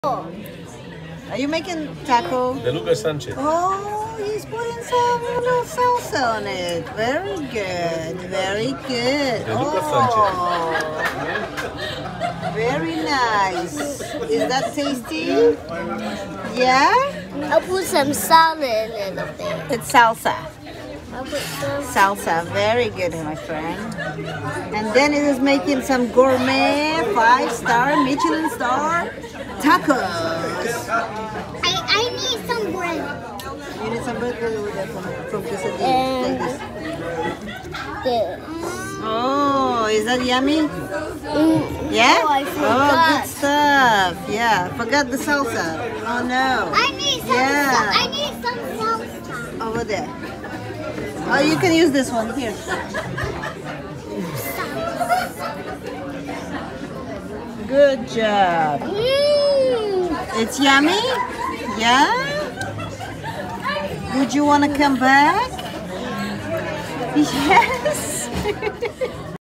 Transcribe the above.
Are you making taco? De Lucas Sanchez. Oh, he's putting some little salsa on it. Very good, very good. De Lucas Very nice. Is that tasty? Yeah? I'll put some salt in a little bit. It's salsa. I'll put some. Salsa, very good, my friend. And then it is making some gourmet 5-star Michelin star tacos. I need some bread. You need some bread with that from quesadilla. And Like this. this. Oh, is that yummy? Yeah? Oh, I Oh, forgot. good stuff. Yeah, forgot the salsa. Oh no. I need some. Yeah. I need some salsa. Over there. Oh, you can use this one here. Good job. It's yummy? Yeah? Would you want to come back? Yes.